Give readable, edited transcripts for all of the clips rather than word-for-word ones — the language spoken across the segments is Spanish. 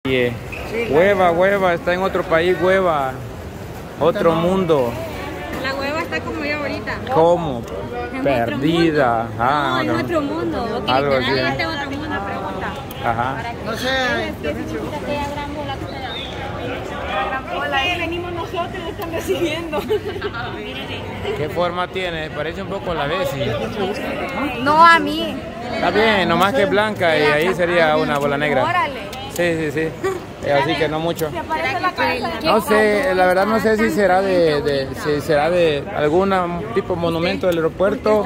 Hueva, está en otro país, Hueva. Otro mundo. La Hueva está como yo ahorita. ¿Cómo? Perdida. No, en otro mundo. Porque algo así. está en otro mundo, pregunta. Ajá. No sé. ¿Qué significa aquella gran bola que te da? La gran bola. Ahí venimos nosotros y lo están recibiendo. ¿Qué forma tiene? Parece un poco la Bessie. No, a mí. Está bien, nomás que es blanca y ahí sería una bola negra. Órale. Sí. Así que no mucho. No sé, la verdad no sé si será de algún tipo de monumento del aeropuerto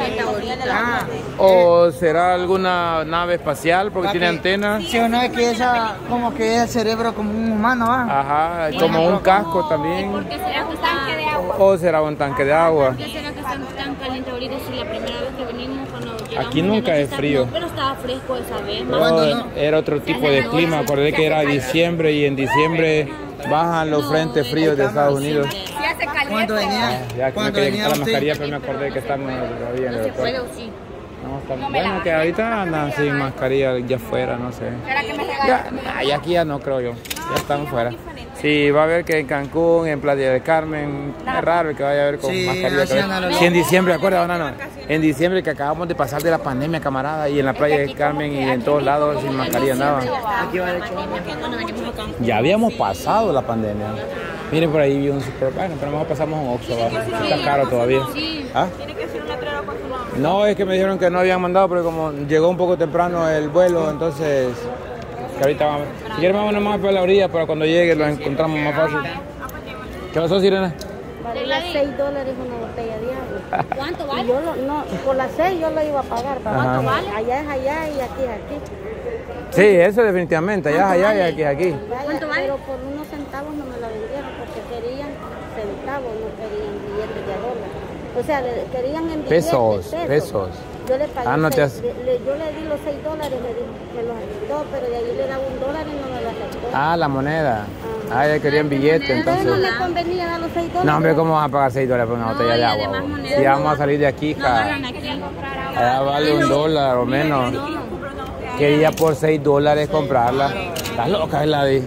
o será alguna nave espacial porque tiene antenas. Sí, no es que esa, como que es el cerebro como un humano, ¿va? Ajá, como un casco también. ¿Por qué será que está tanque de agua? O será un tanque de agua. ¿Por qué será que está tan caliente ahorita si la primera vez que venimos cuando llegamos? Aquí nunca es frío. No, pero estaba fresco esa vez. Pero era otro tipo de clima, acordé que era diciembre y en diciembre bajan los frentes fríos de Estados Unidos. Ya se calienta. ¿Cuándo venía? Ya que me quería quitar la mascarilla, pero me acordé que estamos todavía en el aeropuerto. Sí. No, estamos, bueno, que ahorita andan sin mascarilla ya afuera, no sé. ¿Será que me regalan? Y aquí ya no creo yo, ya estamos fuera. Sí, va a haber que en Cancún, en Playa del Carmen, es raro que vaya a ver con mascarilla. Sí, en diciembre, ¿acuerdas? No, en diciembre que acabamos de pasar de la pandemia, camarada, y en la Playa del Carmen y en todos lados sin mascarilla andaban. Ya habíamos pasado la pandemia. Miren, por ahí vi un super, bueno, pero mejor pasamos un Oxxo, está caro todavía. ¿Ah? Tiene que ser un letrero con su nombre. No, es que me dijeron que no habían mandado, pero como llegó un poco temprano el vuelo, entonces que ahorita vamos. Si quieren vamos nomás por la orilla para cuando llegue lo encontramos más fácil. ¿Qué pasó, Sirena? Vale $6 una botella de agua. ¿Cuánto Y vale? yo no, por las 6 yo lo iba a pagar. ¿Cuánto vale? Allá es allá y aquí es aquí. Sí, eso definitivamente, allá es allá y aquí es aquí. Vaya, ¿Cuánto vale? pero por unos centavos no me la vendieron porque querían centavos, no querían billetes de $1. O sea, querían en billetes, Pesos. Yo le pagué, No te yo le di los $6, le di, me los aceptó, pero de ahí le daba $1 y no me lo aceptó. La moneda. Ya querían billete, Entonces no entonces. me convenía dar los $6. No, hombre, ¿cómo vas a pagar $6 por una botella de agua? Si vamos a salir de aquí, allá vale $1 o menos. Quería por $6 comprarla. Estás loca, Gladys.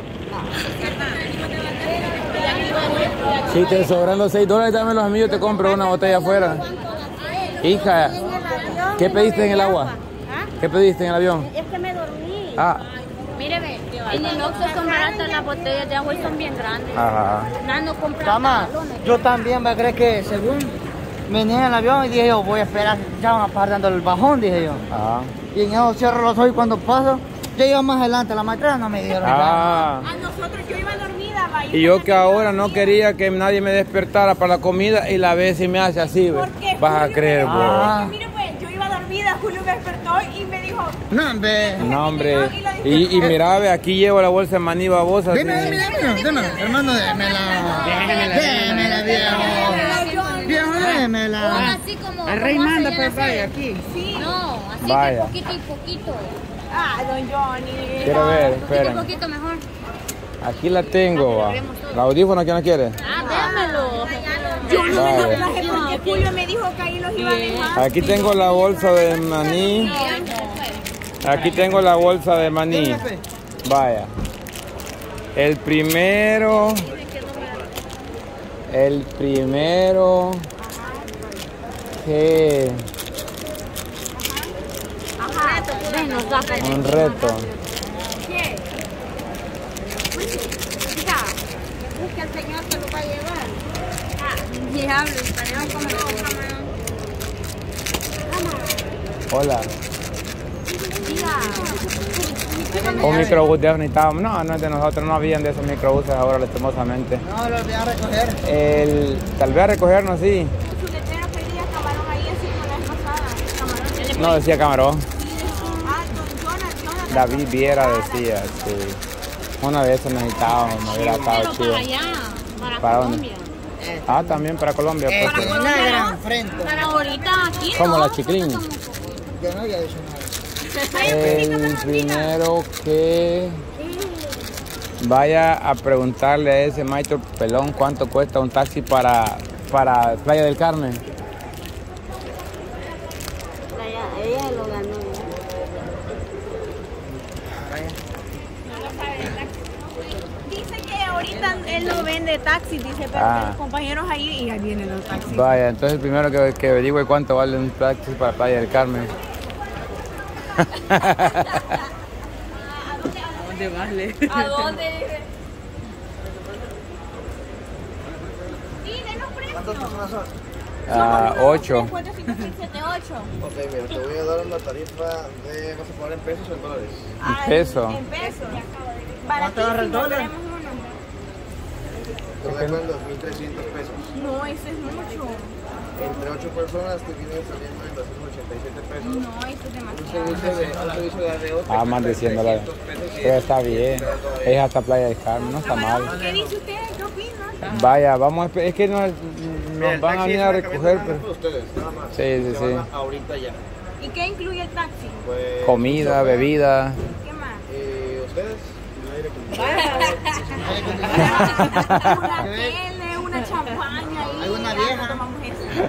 Si te sobran los $6, dámelos a mí, yo te compro una botella afuera. Hija, ¿qué pediste en el agua? ¿Qué pediste en el avión? Es que me dormí. Míreme, en el Oxxo son baratas las botellas de agua y son bien grandes. Ajá. Nando compra Cama, galones. yo también me crees que según venía en el avión y dije yo, voy a esperar, ya van a pasar dando el bajón, dije yo. Ajá. Y en eso cierro los ojos y cuando paso, ya iba más adelante, la maestra no me dieron. A nosotros yo iba dormida, va. Y yo que ahora no quería que nadie me despertara para la comida y la vez si me hace así, ¿Por qué? vas a creer, bro. Mire pues, yo iba dormida, Julio me despertó y me dijo, No, hombre. No, hombre. Y mira, ve, aquí llevo la bolsa de maní babosa. Dime, hermano, démela, viejo, démela. así como... El rey manda, pues vaya, aquí. Sí. No, así Vaya. que poquito y poquito. Don Johnny. Quiero ver, Poquito y esperen. poquito mejor. Aquí la tengo, va. ¿La audífono quién la quiere? Démelo. Yo no Vaya. me lo traje porque Julio me dijo que ahí los iba a dejar. Aquí tengo la bolsa de maní. Aquí tengo la bolsa de maní. Vaya. El primero que un reto. ¿Qué? Mira, busca al señor que lo va a llevar. Diablo, estaremos como Hola. Diga. Un microbús de necesitábamos. No es de nosotros, no habían de esos microbuses ahora lastimosamente. No, lo voy a recoger. Tal vez a recogernos, sí. Su letrero pedía camarón ahí así como la vez pasada. Camarón. No decía camarón. Don Jonathan. David Viera decía, sí. Una vez eso necesitábamos, me hubiera estado Pero chido. para allá, para ¿Para Colombia. También para Colombia. Pues, sí. Una gran frente. Para ahorita aquí. Como ¿no? la chiclín. Yo no había dicho nada. El primero que vaya a preguntarle a ese maestro pelón cuánto cuesta un taxi para Playa del Carmen. Ella lo ganó. sabe de taxi. Dice que ahorita él no vende taxi, dice, pero los compañeros ahí y ahí vienen los taxis. Vaya, entonces primero que averigüe cuánto vale un taxi para Playa del Carmen. ¿A dónde vale? ¿A dónde? Sí, denos precios. ¿Cuántas personas son? 8. 4, 5, 6, 7, 8. Ok, mira, te voy a dar una tarifa de, ¿vas a pagar en pesos o en dólares? ¿En peso? En pesos. ¿Cuánto agarra el dólar? Tenemos uno. Te voy a dar 2.300 pesos. No, eso es mucho. Entre 8 personas te viene saliendo en 287 pesos. No, eso es Un demasiado. servicio de ADO. Más de 100 dólares. Pero está bien. Es hasta Playa del Carmen, no está mal. ¿Qué dice usted? ¿Qué opina? Vaya, vamos a esperar. Es que nos van a venir a recoger. Pero ustedes, nada más. Sí, Se sí. van ahorita ya. ¿Y qué incluye el taxi? Pues, Comida, bebida. ¿Qué más? ¿Ustedes? Aire acondicionado. Una tele, una champaña ahí. ¿Alguna vieja? Tomamos eso.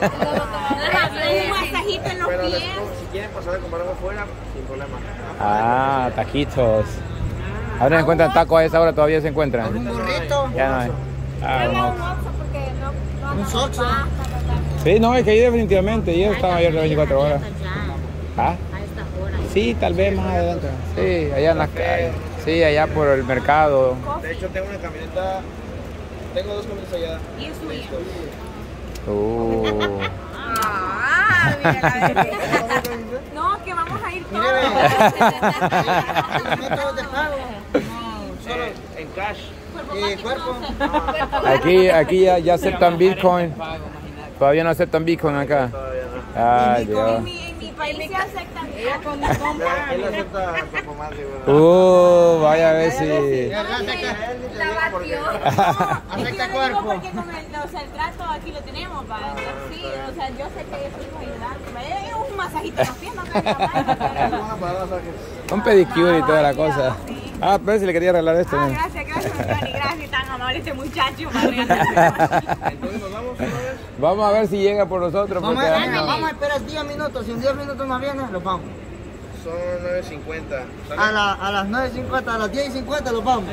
Un masajito en los Pero pies. si quieren pasar a comprar algo afuera, sin problema. Ah, taquitos. ¿Ahora se encuentran tacos a esa hora? ¿Todavía se encuentran? ¿Un burrito? Ya no hay. Pero no. un Oxxo porque no ¿Un Soxo? Sí, no, es que ahí definitivamente. Ellos están abiertos 24 horas. ¿Ah? Sí, tal vez más adelante. Sí, allá en las calles. Sí, allá por el mercado. De hecho, tengo una camioneta. Tengo 2 camionetas allá. Y es suya. Ah, mira. No, que vamos a ir todos. ¿Los métodos de pago? No, solo En cash. cuerpo. aquí ya aceptan Bitcoin. Todavía no aceptan Bitcoin acá. Ay, Dios. En mi país se aceptan. Él acepta cuerpo más de Vaya a ver si. La batió. Acepta cuerpo. Porque con el trato aquí lo tenemos, ¿va? Sí, o sea, yo sé que estuvimos ayudando. Es un masajito en los pies, no me Un pedicure y toda la cosa. Ah, pero si le quería arreglar esto. ¿no? Gracias, Johnny, gracias, tan amable este muchacho. Entonces nos vamos una vez. Vamos a ver si llega por nosotros. Vamos Porque, a esperar 10 minutos. Si en 10 minutos no viene, los vamos. Son 9.50. A las 9:50, a las 10:50 los vamos.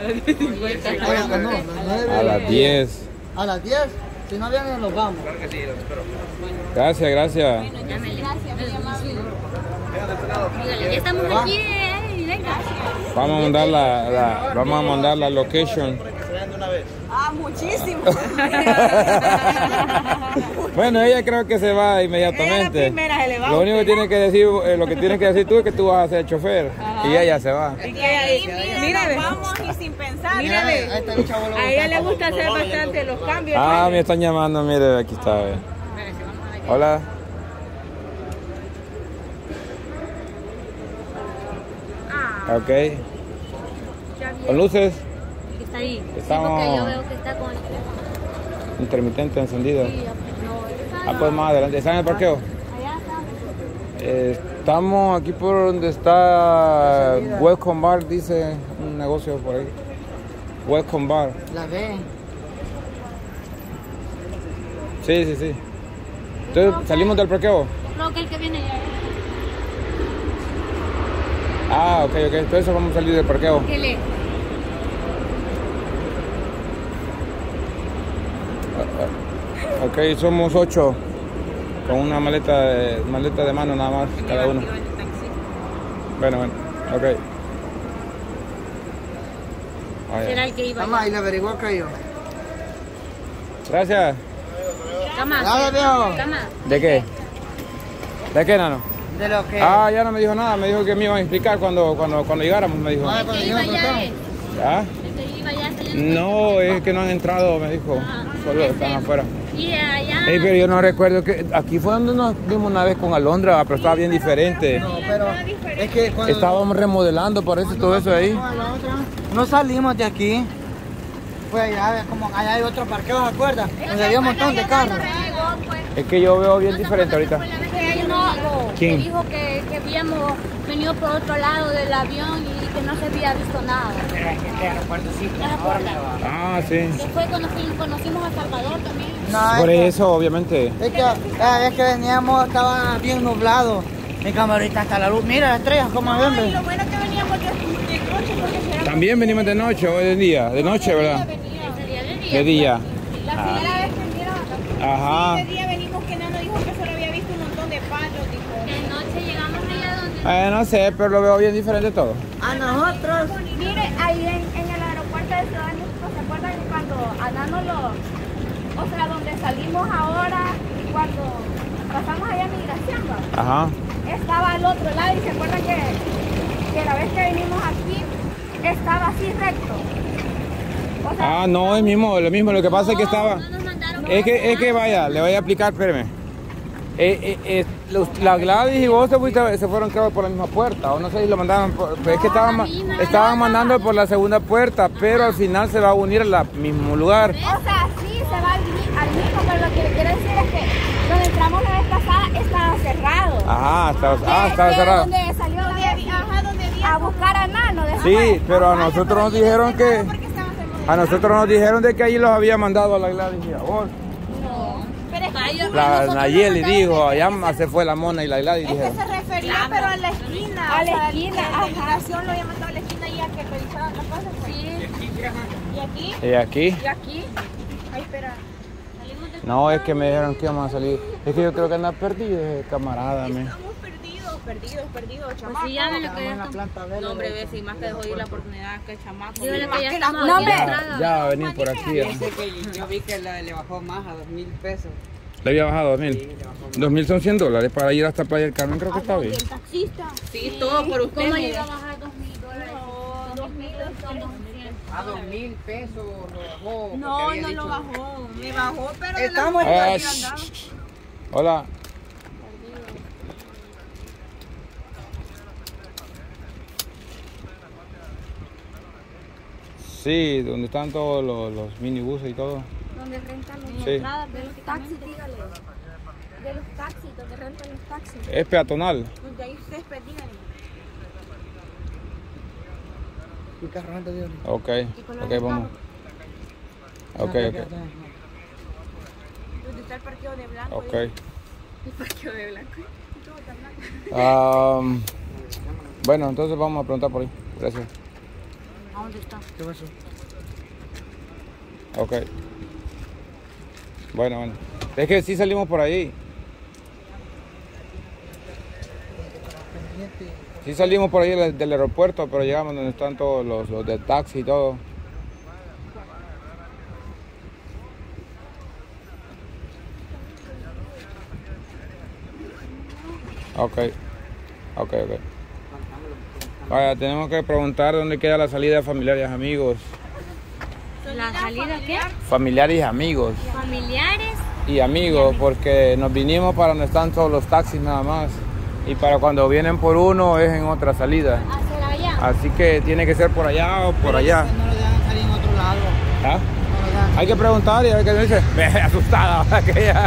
a las 10. A las 10, si no vienen, los vamos. Claro que sí, los espero. Gracias, gracias. Gracias, muy amable. Vengan de este lado. Ya estamos aquí, venga. Vamos a mandar la location. Para que se vean de una vez. Ah, muchísimo. Bueno, ella creo que se va inmediatamente. Ella la primera se le va. Lo único que tiene que decir, lo que tienes que decir tú es que tú vas a ser chofer. Y ella se va. Mírale, vamos y sin pensar. Mírale, A ella le gusta hacer bastante los cambios. Ah, me están llamando, mire, aquí está. Hola. Ok. ¿Con luces? Está ahí. Estamos- Sí, porque yo veo que está con el Intermitente encendido. Sí, no, Ah, pues más adelante. ¿Están en el parqueo? allá está. Estamos aquí por donde está Welcome Bar, dice un negocio por ahí. Welcome Bar. La ve. Sí, sí, sí. Entonces, ¿salimos del parqueo? Creo que el que viene ya. Ah, ok, ok. Entonces vamos a salir del parqueo. ¿Qué le? Ok, somos 8. Con una maleta de mano nada más, cada uno. Bueno, ok. Será el que iba. Toma, y le averiguó que yo. Gracias. Cama. Nada, viejo. Cama. ¿De qué? ¿De qué, Nano? De lo que. Ah, ya no me dijo nada. Me dijo que me iban a explicar cuando llegáramos, me dijo. Ah, El cuando que yo iba ya es. ¿Ah? El que iba ya saliendo. No, es que no han entrado, me dijo. Solo están afuera. Y allá. Ey, pero yo no recuerdo que aquí fue donde nos vimos una vez con Alondra, pero estaba bien diferente. No, pero es que cuando. Estábamos remodelando, parece todo eso ahí. No salimos de aquí. Pues allá, como allá hay otro parqueo, ¿se acuerda? Donde había un montón de carros. Es que yo veo bien diferente ahorita. Hay un amigo ¿Quién? que dijo que habíamos venido por otro lado del avión y que no se había visto nada. Ah, sí. Después conocimos a Salvador también. No, Por es que- eso, obviamente. Es que cada vez que veníamos estaba bien nublado. Mi camarita hasta la luz. Mira las estrellas como ven. Lo bueno que veníamos de coche porque si era También venimos de noche o de día. De noche, ¿verdad? De día. La primera vez que vinieron. Ajá. Sí, de día venimos que Nano dijo que solo había visto un montón de palos, dijo. De noche llegamos allá donde... No sé, pero lo veo bien diferente todo. A nosotros. Mire, ahí en el aeropuerto de Ciudad de México, ¿se acuerdan cuando a Nano o sea, donde salimos ahora y cuando pasamos allá a migración, ¿no? Ajá. Estaba al otro lado y se acuerdan que la vez que vinimos aquí estaba así recto. O sea, No, es lo mismo. Lo que pasa es que estaba. No nos mandaron... Es que vaya, le voy a explicar, espérame. La Gladys y vos se fueron creo por la misma puerta, o no sé si lo mandaron, es que estaban mandando por la segunda puerta, pero al final se va a unir al mismo lugar. o sea, sí, se va al mismo, pero lo que le quiero decir es que donde entramos la vez pasada estaba cerrado. Ajá, estaba cerrado. Donde salió a buscar a Nano. Sí, pero a nosotros nos dijeron que... A nosotros nos dijeron de que allí los había mandado a la Gladys y a vos. La Nayeli dijo, allá se fue la Mona y la Gladys. Es que se refería, pero a la esquina. A la esquina. La migración lo había mandado a la esquina y a que revisaran las cosas. Sí. ¿Y aquí? ¿Y aquí? ¿Y aquí? Ay, espera. No, es que me dijeron que íbamos a salir. Es que yo creo que anda perdido, camarada. Estamos perdidos, chamacos. Pues sí, ya me lo quedé. No, hombre, ve, si más que dejó ir la oportunidad que el chamaco. Dígale que ya estamos No, hombre. Ya va a venir por aquí. Dice que yo vi que le bajó más a 2,000 pesos. ¿Le había bajado 2,000? 2,000 son $100 para ir hasta Playa del Carmen, creo que está bien. El taxista. Sí, todo por usted. ¿Cómo le mire. iba a bajar $2,000? No, 2,000 son 200. A 2,000 pesos lo bajó. No, no lo bajó. Me bajó, pero Estamos de la Ah, Hola. Sí, donde están todos los minibuses y todo. donde rentan los Sí. entradas de los taxis, dígale. De los taxis, donde rentan los taxis. Es peatonal. Donde ahí ustedes díganle. ¿Y carro antes de hoy? Ok, vamos. Ok. Donde está el parqueo de blanco. Ok. El parqueo de blanco. Todo está blanco. Bueno, entonces vamos a preguntar por ahí. Gracias. ¿A dónde está? ¿Qué pasó? Ok. Bueno. Es que sí salimos por ahí. Sí salimos por ahí del aeropuerto, pero llegamos donde están todos los de taxi y todo. Ok. Vaya, tenemos que preguntar dónde queda la salida de familiares y amigos. ¿La salida qué? Familiares y amigos. Familiares. Y amigos, porque nos vinimos para donde están todos los taxis nada más. Y para cuando vienen por uno es en otra salida. ¿Hacia allá? Así que tiene que ser por allá o por allá. No lo dejan salir en otro lado. ¿Ah? No lo dejan. Hay que preguntar y a ver qué nos dice. Me asustada.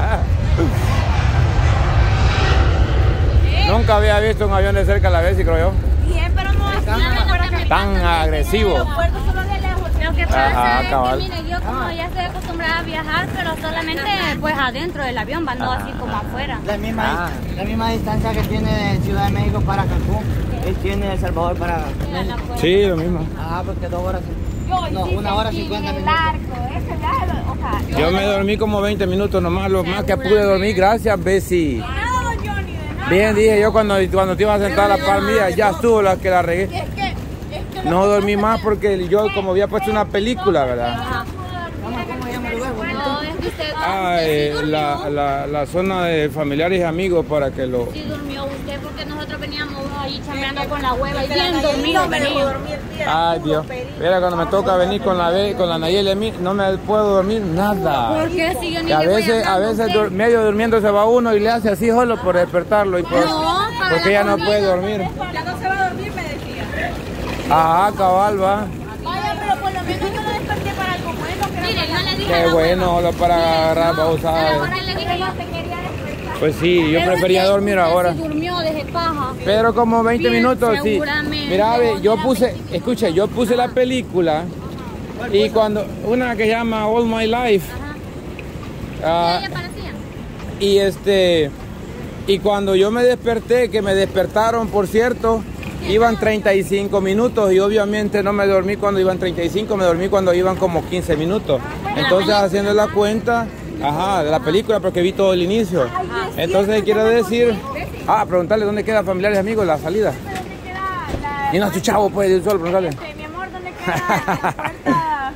Nunca había visto un avión de cerca a la vez, y creo yo. Bien, pero no es Tan agresivo. solo de lejos. Lo que pasa Ajá, es cabal. que, mire, yo como ya estoy acostumbrada a viajar, pero solamente pues adentro del avión, no así como afuera. La misma distancia que tiene de Ciudad de México para Cancún, él tiene de El Salvador para México. Sí, lo mismo. Porque 2 horas. Yo No, sí 1 hora sentí 50 en el minutos. arco, ese viaje, o sea, Yo me dormí como 20 minutos nomás, lo más que pude dormir. Gracias, Bessie. nada, don Johnny, de nada. Bien, dije yo cuando te ibas a sentar a la par mía, ya estuvo la que la regué. Es que No dormí más porque yo como había puesto una película, ¿verdad? ¿Cómo llama el lugar? No, es que usted La zona de familiares y amigos para que lo... sí durmió usted porque nosotros veníamos ahí chambeando con la hueva y bien dormido venía. Ay, Dios. Mira, cuando me toca venir con la Nayeli a mí, no me puedo dormir nada. ¿Por qué si yo ni Y a le voy veces hablando a usted? medio durmiendo se va uno y le hace así solo por despertarlo y por, No, para porque la ella no comida. puede dormir. ya no se va a dormir, me decía. Ajá, cabal, va. Vaya, pero por lo menos yo lo desperté para algo bueno. Que Mire, yo le dije a Qué la bueno, hueva. solo para agarrar babosadas. Ahora le dije yo. te quería despertar. Pues sí, yo Pero prefería usted- dormir usted ahora. sí durmió desde paja. Pero como 20 Bien, minutos, sí. seguramente. Mira, ve, yo puse la película y cuando, una que se llama All My Life, Ajá. ¿Y ella parecía? y cuando yo me desperté, que me despertaron, por cierto, iban 35 minutos y obviamente no me dormí cuando iban 35, me dormí cuando iban como 15 minutos. Entonces haciendo la cuenta, ajá, de la película porque vi todo el inicio. Entonces quiero decir, preguntarle dónde quedan familiares y amigos la salida. Y no, tu chavo pues, del sol, preguntarle. Mi amor, ¿dónde queda la puerta?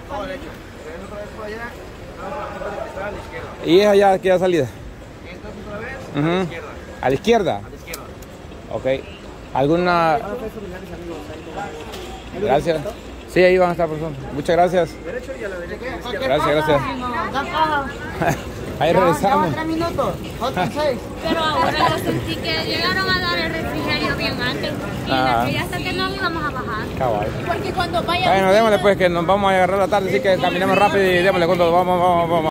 Y es allá que da salida. ¿A la izquierda? Ok. ¿Alguna...? Gracias. Sí, ahí van a estar personas. Muchas gracias. Gracias. Ahí regresamos. 3 minutos, otros 6. Pero ahora yo sentí que llegaron a dar el refrigerio bien antes. Y hasta que no íbamos a bajar. Cabal. Porque cuando vaya... Bueno, démosle pues que nos vamos a agarrar la tarde, así que caminemos rápido y démosle cuando vamos.